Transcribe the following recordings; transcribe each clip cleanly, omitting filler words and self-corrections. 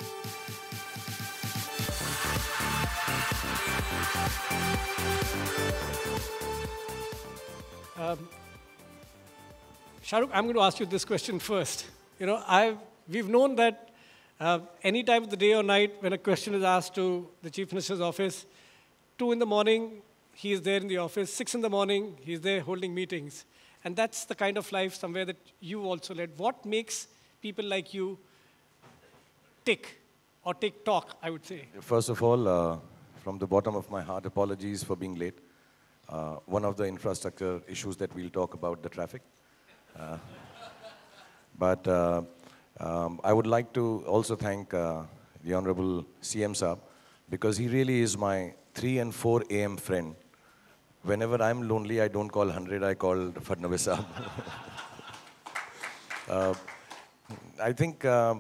Um, Shahrukh, I'm going to ask you this question first. We've known that any time of the day or night when a question is asked to the Chief Minister's office, 2 in the morning, he is there in the office, 6 in the morning, he's there holding meetings. And that's the kind of life somewhere that you also led. What makes people like you tick, or tick talk, I would say? First of all, from the bottom of my heart, apologies for being late. One of the infrastructure issues that we'll talk about, the traffic. But I would like to also thank the Honorable CM Saab, because he really is my 3 and 4 a.m. friend. Whenever I'm lonely, I don't call 100, I call Fadnavis Saab. I think,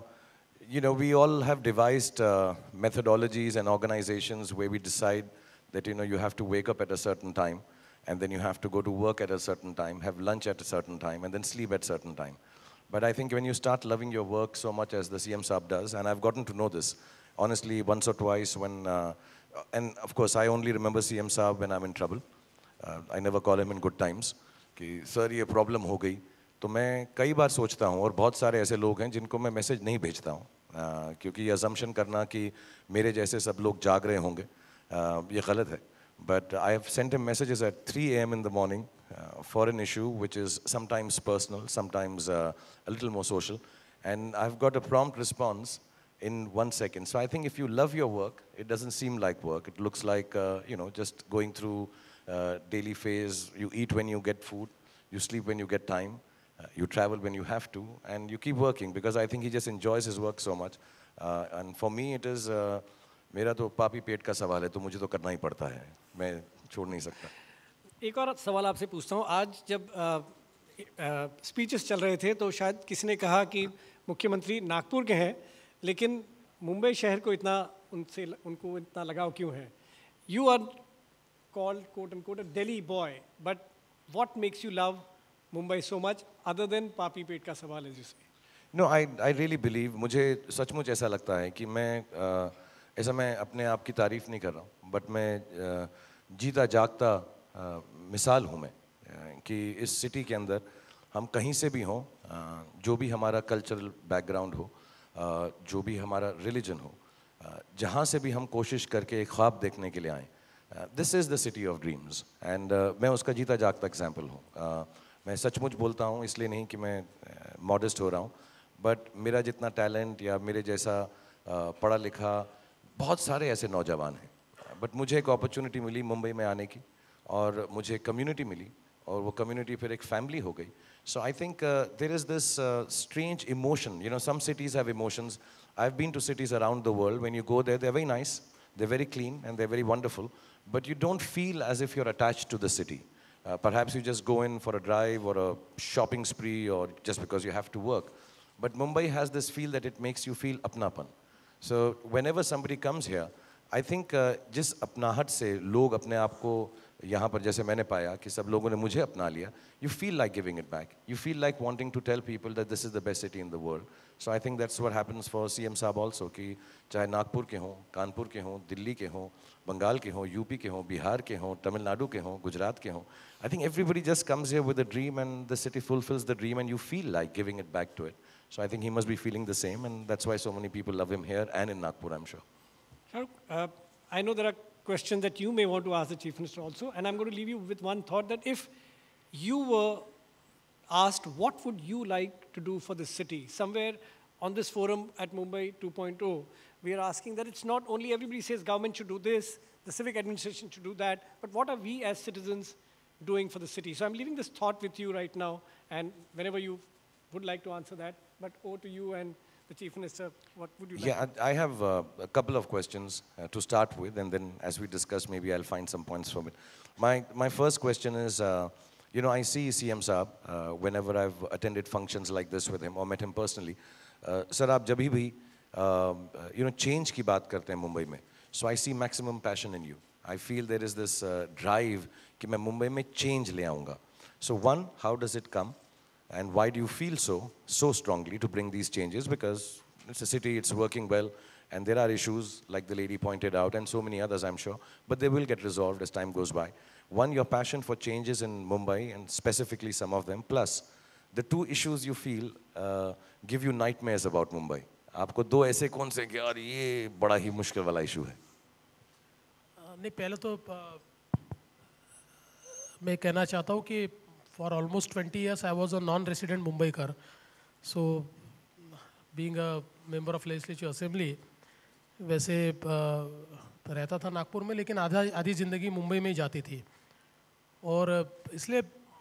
we all have devised methodologies and organizations where we decide that, you have to wake up at a certain time, and then you have to go to work at a certain time, have lunch at a certain time, and then sleep at a certain time. But I think when you start loving your work so much as the CM Saab does, and I've gotten to know this, honestly, once or twice when, and of course, I only remember CM Saab when I'm in trouble. I never call him in good times, कि sir ये problem हो गई, तो मैं कई बार सोचता हूँ, और बहुत सारे ऐसे लोग हैं जिनको मैं मैसेज नहीं भेजता हूँ, क्योंकि ये असम्पशन करना कि मेरे जैसे सब लोग जाग रहे होंगे, ये गलत है. But I have sent him messages at 3 a.m. in the morning for an issue which is sometimes personal, sometimes a little more social, and I've got a prompt response in 1 second. So I think if you love your work, it doesn't seem like work. It looks like, just going through daily phase. You eat when you get food, you sleep when you get time, you travel when you have to, and you keep working, because I think he just enjoys his work so much. And for me, it is... मेरा तो पापी पेट का सवाल है, तो मुझे तो करना ही पड़ता है, मैं छोड़ नहीं सकता. एक और सवाल आपसे पूछता हूँ. आज जब स्पीचेस चल रहे थे तो शायद किसी ने कहा कि मुख्यमंत्री नागपुर के हैं, लेकिन मुंबई शहर को उनको इतना लगाव क्यों है? You are called quote unquote a Delhi boy, but what makes you love Mumbai so much other than पापी पेट का सवाल, as you say? No, I really believe, मुझे सचमुच ऐसा लगता है कि ऐसा मैं अपने आप की तारीफ नहीं कर रहा हूँ, बट मैं जीता जागता मिसाल हूँ मैं, कि इस सिटी के अंदर हम कहीं से भी हों, जो भी हमारा कल्चरल बैकग्राउंड हो, जो भी हमारा रिलीजन हो, जहाँ से भी हम कोशिश करके एक ख्वाब देखने के लिए आएँ, this is the city of dreams, and मैं उसका जीता जागता एग्जाम्पल हूँ. मैं सचमुच बोलता हूँ, इसलिए नहीं कि मैं मॉडेस्ट हो रहा हूँ, बट मेरा जितना टैलेंट या मेरे जैसा पढ़ा लिखा बहुत सारे ऐसे नौजवान हैं, बट मुझे एक अपॉर्चुनिटी मिली मुंबई में आने की, और मुझे कम्युनिटी मिली, और वो कम्युनिटी फिर एक फैमिली हो गई. So I think there is this strange emotion. Some cities have emotions. I have been to cities around the world. When you go there, they are very nice, they are very clean, and they are very wonderful, but you don't feel as if you are attached to the city. Perhaps you just go in for a drive or a shopping spree, or just because you have to work. But Mumbai has this feel that it makes you feel apnapan. So whenever somebody comes here, I think जिस अपनाहट से लोग अपने आप को यहाँ पर, जैसे मैंने पाया कि सब लोगों ने मुझे अपना लिया, you feel like giving it back. You feel like wanting to tell people that this is the best city in the world. So I think that's what happens for CM Saab also, कि चाहे नागपुर के हों, कानपुर के हों, दिल्ली के हों, बंगाल के हों, यूपी के हों, बिहार के हों, तमिलनाडु के हों, गुजरात के हों. I think everybody just comes here with a dream, and the city fulfills the dream, and you feel like giving it back to it. So I think he must be feeling the same, and that's why so many people love him here and in Nagpur, I'm sure. Shahrukh, I know there are questions that you may want to ask the Chief Minister also, and I'm going to leave you with one thought, that if you were asked what would you like to do for this city, somewhere on this forum at Mumbai 2.0, we are asking that it's not only everybody says government should do this, the civic administration should do that, but what are we as citizens doing for the city? So I'm leaving this thought with you right now, and whenever you would like to answer that, but over to you and the Chief Minister, what would you like? Yeah, I have a couple of questions to start with, and then as we discuss, maybe I'll find some points from it. My first question is, I see CM Saab whenever I've attended functions like this with him or met him personally. Sir, आप जब भी change की बात करते हैं मुंबई में, so I see maximum passion in you. I feel there is this drive कि मैं मुंबई में change ले आऊँगा. So one, how does it come? And why do you feel so strongly to bring these changes? Because it's a city, it's working well, and there are issues like the lady pointed out and so many others, I'm sure, but they will get resolved as time goes by. One, your passion for changes in Mumbai and specifically some of them, plus the two issues you feel give you nightmares about Mumbai. आपको दो ऐसे कौन से कि यार ये बड़ा ही मुश्किल वाला इशू है? नहीं, पहले तो मैं कहना चाहता हूँ कि for almost 20 years I was a non-resident Mumbaikar. So being a member of legislature assembly, वैसे रहता था नागपुर में, लेकिन आधी ज़िंदगी मुंबई में ही जाती थी. और इसलिए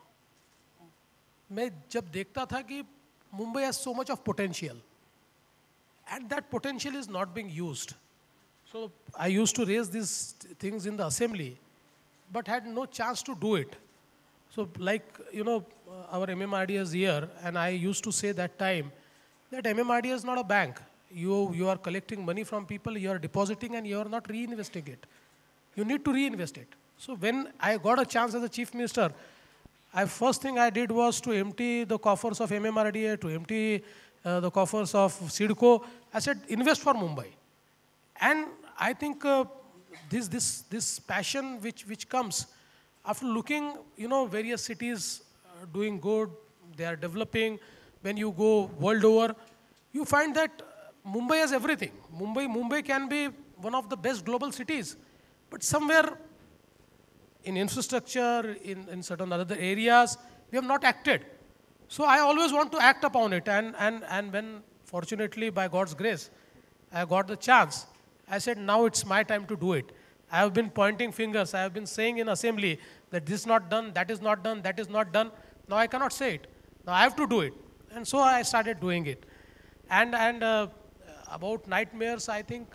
मैं जब देखता था कि Mumbai has so much of potential and that potential is not being used. So I used to raise these things in the assembly but had no chance to do it. So like, you know, our MMRD is here, and I used to say that time that MMRD is not a bank. You are collecting money from people, you are depositing and you are not reinvesting it. You need to reinvest it. So when I got a chance as a chief minister, first thing I did was to empty the coffers of MMRDA, to empty the coffers of SIDCO. I said, invest for Mumbai. And I think this passion which comes after looking, you know, various cities doing good, they are developing. When you go world over, you find that Mumbai has everything. Mumbai can be one of the best global cities, but somewhere in infrastructure, in certain other areas, we have not acted. So I always want to act upon it, and when fortunately by God's grace, I got the chance, I said, now it's my time to do it. I have been pointing fingers. I have been saying in assembly that this is not done, that is not done, that is not done. Now I cannot say it. Now I have to do it. And so I started doing it. And about nightmares, I think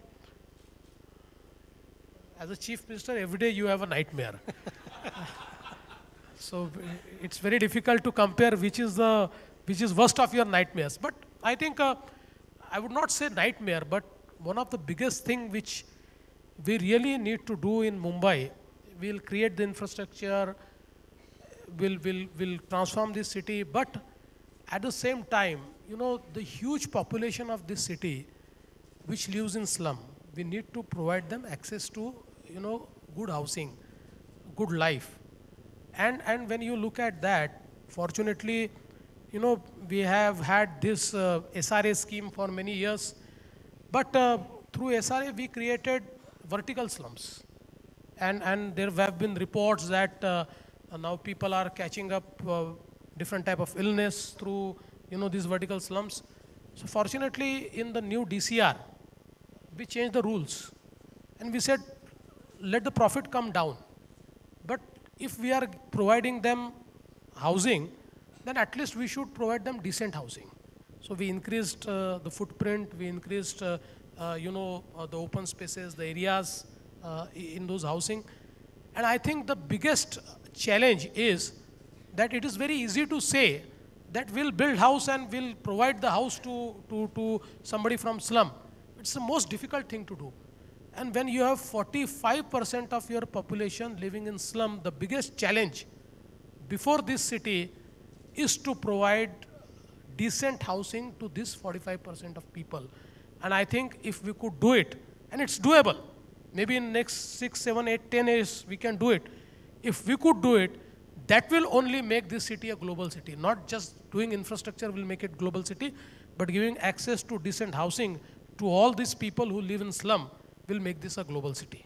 as a chief minister, every day you have a nightmare. So it's very difficult to compare which is worst of your nightmares. But I think I would not say nightmare, but one of the biggest thing which we really need to do in Mumbai, we'll create the infrastructure, we'll transform this city, but at the same time, you know, the huge population of this city which lives in slum, we need to provide them access to, you know, good housing, good life. And when you look at that, fortunately, you know, we have had this SRA scheme for many years, but through SRA we created vertical slums. And there have been reports that now people are catching up different type of illness through, you know, these vertical slums. So fortunately, in the new DCR, we changed the rules. And we said, let the profit come down. But if we are providing them housing, then at least we should provide them decent housing. So we increased the footprint, we increased you know, the open spaces, the areas in those housing. And I think the biggest challenge is that it is very easy to say that we'll build house and we'll provide the house to somebody from slum. It's the most difficult thing to do. And when you have 45% of your population living in slum, the biggest challenge before this city is to provide decent housing to this 45% of people. And I think if we could do it, and it's doable, maybe in next 6, 7, 8, 10 years, we can do it. If we could do it, that will only make this city a global city. Not just doing infrastructure will make it global city, but giving access to decent housing to all these people who live in slum will make this a global city.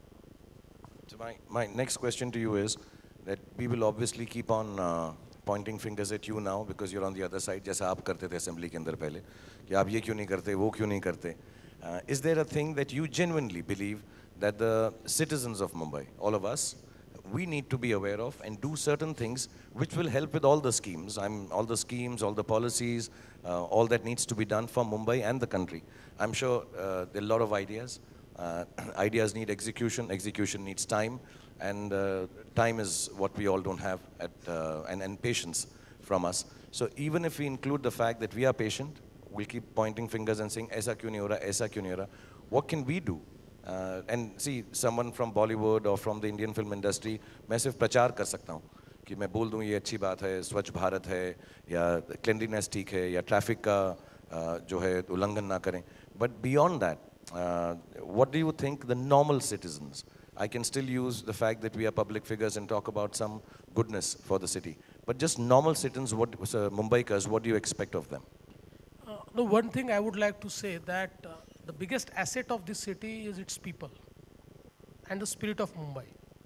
So my next question to you is that we will obviously keep on pointing fingers at you now because you're on the other side, जैसा आप करते थे assembly के अंदर पहले, कि आप ये क्यों नहीं करते, वो क्यों नहीं करते. Is there a thing that you genuinely believe that the citizens of Mumbai, all of us, we need to be aware of and do certain things which will help with all the schemes, all the schemes, all the policies, all that needs to be done for Mumbai and the country. I'm sure there are a lot of ideas. Ideas need execution, execution needs time, and time is what we all don't have and patience from us. So even if we include the fact that we are patient, we'll keep pointing fingers and saying, aisa kyun nahi ho raha, aisa kyun nahi ho raha. What can we do? And see, someone from Bollywood or from the Indian film industry, मैं सिर्फ प्रचार कर सकता हूँ कि मैं बोल दूँ ये अच्छी बात है, स्वच्छ भारत है, या cleanliness ठीक है, या traffic का जो है उल्लंघन ना करें. But beyond that, what do you think the normal citizens? I can still use the fact that we are public figures and talk about some goodness for the city. But just normal citizens, Mumbaikars, what do you expect of them? No, one thing I would like to say that the biggest asset of this city is its people and the spirit of Mumbai.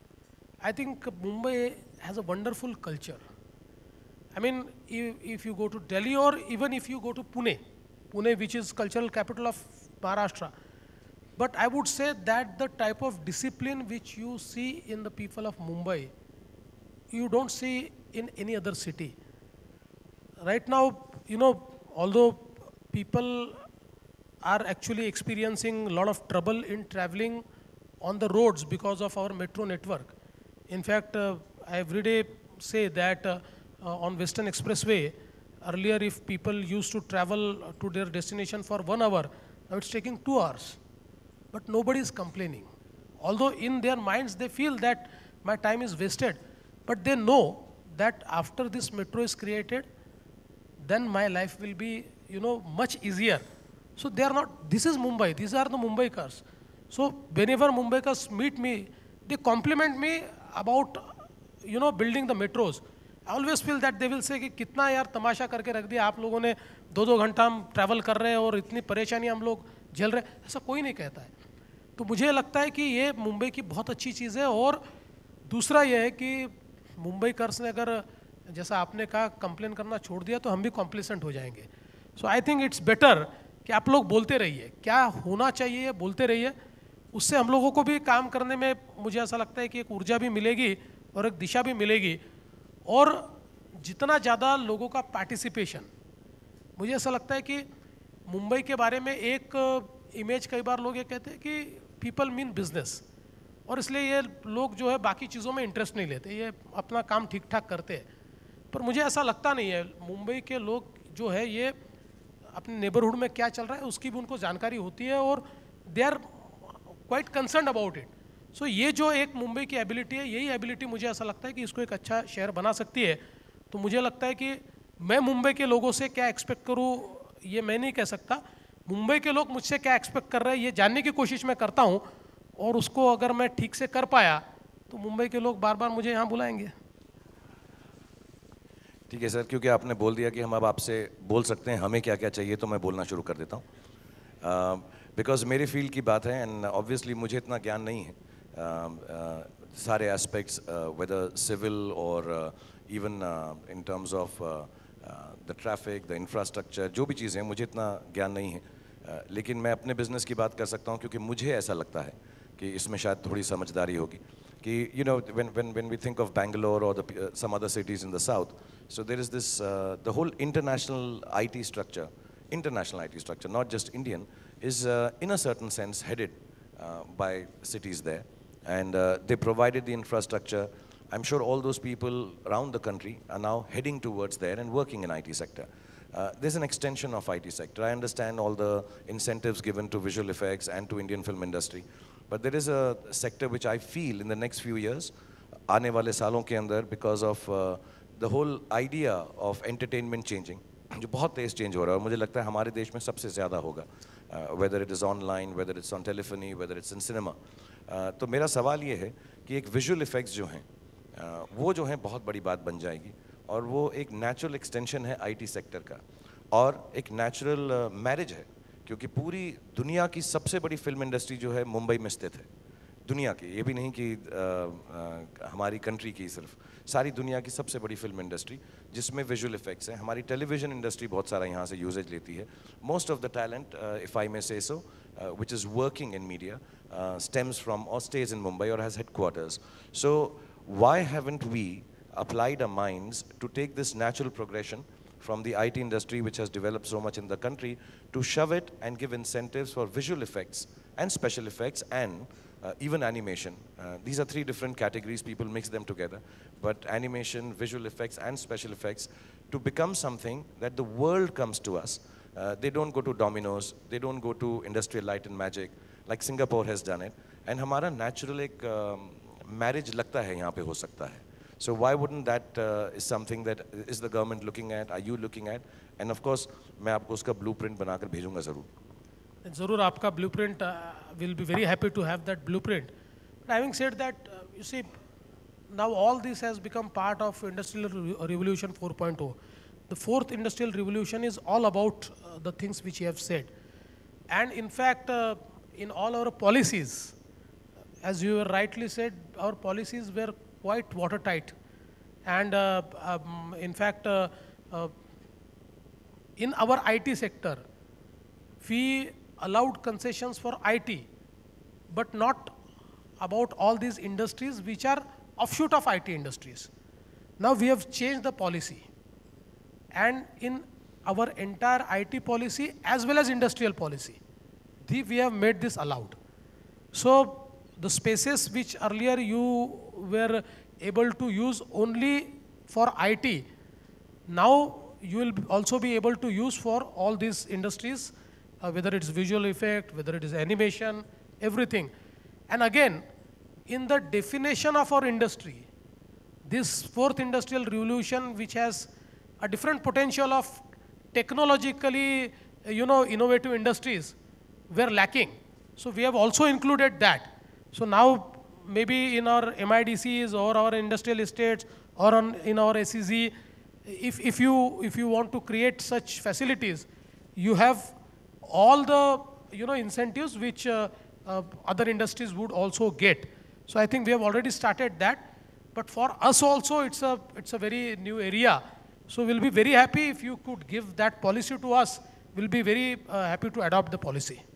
I think Mumbai has a wonderful culture. I mean, if you go to Delhi or even if you go to Pune, which is cultural capital of Maharashtra, but I would say that the type of discipline which you see in the people of Mumbai, you don't see in any other city. Right now, although people are actually experiencing a lot of trouble in traveling on the roads because of our metro network. In fact, I every day say that on Western Expressway, earlier if people used to travel to their destination for 1 hour, now it's taking 2 hours. But nobody is complaining. Although in their minds they feel that my time is wasted, but they know that after this metro is created, then my life will be, much easier. So they are not, this is Mumbai, these are the Mumbaikars. So whenever Mumbaikars meet me, they compliment me about, building the metros. I always feel that they will say कि कितना यार तमाशा करके रख दिया आप लोगों ने 2-2 घंटा हम ट्रैवल कर रहे हैं और इतनी परेशानी हम लोग झेल रहे हैं, ऐसा कोई नहीं कहता है. तो मुझे लगता है कि ये मुंबई की बहुत अच्छी चीज़ है. और दूसरा ये है कि मुंबईकर्स ने अगर जैसा आपने कहा कंप्लेन करना छोड़ दिया तो हम भी कॉम्प्लिसेंट हो जाएंगे. So I think it's better कि आप लोग बोलते रहिए, क्या होना चाहिए बोलते रहिए. उससे हम लोगों को भी काम करने में मुझे ऐसा लगता है कि एक ऊर्जा भी मिलेगी और एक दिशा भी मिलेगी. और जितना ज़्यादा लोगों का पार्टिसिपेशन, मुझे ऐसा लगता है कि मुंबई के बारे में एक इमेज कई बार लोग ये कहते हैं कि पीपल मीन बिजनेस, और इसलिए ये लोग जो है बाकी चीज़ों में इंटरेस्ट नहीं लेते, ये अपना काम ठीक ठाक करते हैं. पर मुझे ऐसा लगता नहीं है. मुंबई के लोग जो है ये अपने नेबरहुड में क्या चल रहा है उसकी भी उनको जानकारी होती है और they are quite concern about it. So ये जो एक मुंबई की एबिलिटी है, यही एबिलिटी मुझे ऐसा लगता है कि इसको एक अच्छा शहर बना सकती है. तो मुझे लगता है कि मैं मुंबई के लोगों से क्या एक्सपेक्ट करूँ ये मैं नहीं कह सकता. मुंबई के लोग मुझसे क्या एक्सपेक्ट कर रहे हैं ये जानने की कोशिश मैं करता हूँ, और उसको अगर मैं ठीक से कर पाया तो मुंबई के लोग बार बार मुझे यहाँ बुलाएंगे. ठीक है सर, क्योंकि आपने बोल दिया कि हम अब आपसे बोल सकते हैं हमें क्या क्या चाहिए, तो मैं बोलना शुरू कर देता हूँ. बिकॉज मेरे फील्ड की बात है एंड ऑब्वियसली मुझे इतना ज्ञान नहीं है सारे एस्पेक्ट्स, वेदर सिविल और even in terms of the traffic, the infrastructure, जो भी चीज़ें हैं मुझे इतना ज्ञान नहीं है. लेकिन मैं अपने बिजनेस की बात कर सकता हूँ क्योंकि मुझे ऐसा लगता है कि इसमें शायद थोड़ी समझदारी होगी कि when we think of Bangalore or some other cities in the south, so there is this the whole international IT structure, not just Indian, is in a certain sense headed by cities there, and they provided the infrastructure. I'm sure all those people around the country are now heading towards there and working in IT sector. There's an extension of IT sector. I understand all the incentives given to visual effects and to Indian film industry, but there is a sector which I feel in the next few years, आने वाले सालों के अंदर, because of the whole idea of entertainment changing, जो बहुत तेज change हो रहा है और मुझे लगता है हमारे देश में सबसे ज़्यादा होगा, whether it is online, whether it's on telephony, whether it's in cinema. तो मेरा सवाल ये है कि एक visual effects जो हैं वो जो हैं बहुत बड़ी बात बन जाएगी, और वो एक नेचुरल एक्सटेंशन है आईटी सेक्टर का, और एक नेचुरल मैरिज है, क्योंकि पूरी दुनिया की सबसे बड़ी फिल्म इंडस्ट्री जो है मुंबई में स्थित है. दुनिया की, ये भी नहीं कि हमारी कंट्री की, सिर्फ सारी दुनिया की सबसे बड़ी फिल्म इंडस्ट्री जिसमें विजुअल इफेक्ट्स हैं. हमारी टेलीविजन इंडस्ट्री बहुत सारा यहाँ से यूजेज लेती है. Most of the talent, if I may say so, which is working in media, stems from or stays in Mumbai or has headquarters. So why haven't we applied our minds to take this natural progression from the IT industry, which has developed so much in the country, to shove it and give incentives for visual effects and special effects and even animation. These are three different categories, people mix them together, but animation, visual effects and special effects, to become something that the world comes to us. They don't go to Domino's, they don't go to Industrial Light and Magic, like Singapore has done it, and हमारा natural एक marriage लगता है यहाँ पे हो सकता है. So why wouldn't that is something that is the government looking at? Are you looking at? And of course, मैं आपको उसका blueprint बनाकर भेजूँगा ज़रूर. Zarur aapka blueprint, will be very happy to have that blueprint. But having said that, you see, now all this has become part of Industrial Revolution 4.0. The fourth industrial revolution is all about the things which you have said. And in fact, in all our policies, as you rightly said, our policies were quite watertight. And in fact, in our IT sector, we allowed concessions for IT, but not about all these industries which are offshoot of IT industries. Now we have changed the policy. And in our entire IT policy as well as industrial policy, we have made this allowed. So the spaces which earlier you were able to use only for IT, now you will also be able to use for all these industries, whether it's visual effect, whether it is animation, everything. And again, in the definition of our industry, this fourth industrial revolution, which has a different potential of technologically, innovative industries, were lacking. So we have also included that. So now maybe in our MIDCs or our industrial estates or in our SEZ, if you want to create such facilities, you have all the incentives which other industries would also get. So I think we have already started that. But for us also, it's a very new area. So we'll be very happy if you could give that policy to us. We'll be very happy to adopt the policy.